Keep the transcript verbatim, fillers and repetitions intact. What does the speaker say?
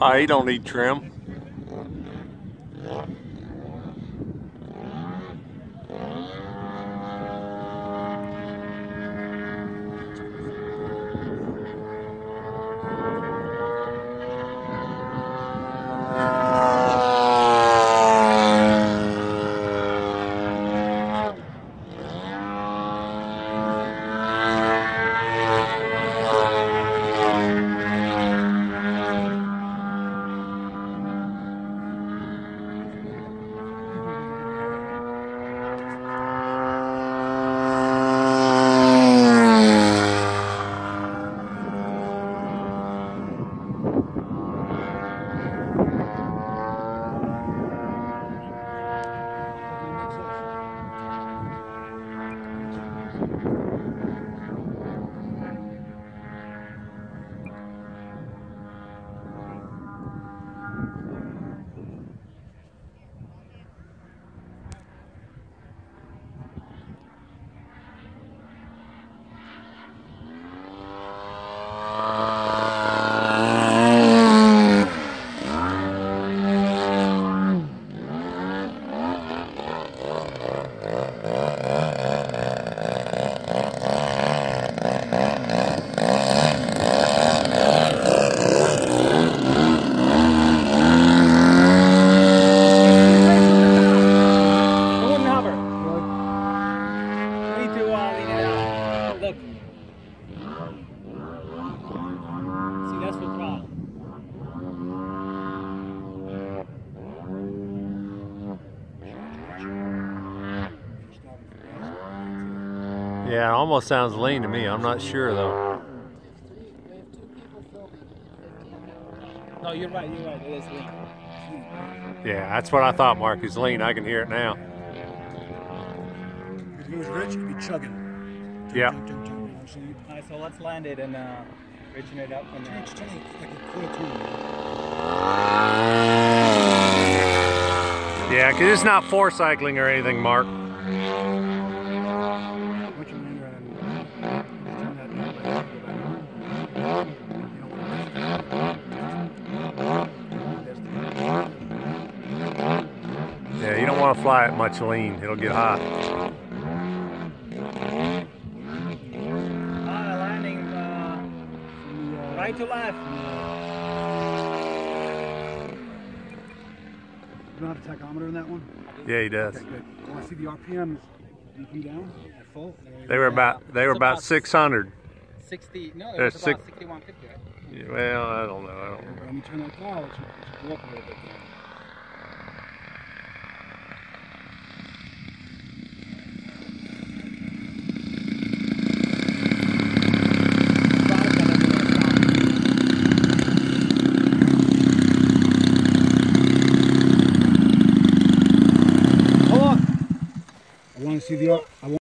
Oh, he don't need trim. Yeah, it almost sounds lean to me. I'm not sure though. No, you're right, you're right, it is lean. Yeah, that's what I thought, Mark. It's lean. I can hear it now. If it was rich, it'd be chugging. Yeah. Alright, so let's land it and uh, richen it up. And, uh, It's like a quarter tune. Yeah, because it's not four cycling or anything, Mark. Yeah, you don't want to fly it much lean. It'll get hot. Ah, landing uh, right to left. You don't have a tachometer in that one? Yeah, he does. Okay, good. I want to see the R P Ms. You come down at full. They were about they were about six hundred. sixty. No, it They're was six, about sixty-one fifty, right? Yeah, well, I don't know. I don't remember. Let me turn that dial. It should, it should go up a little bit there. I want to see the. I want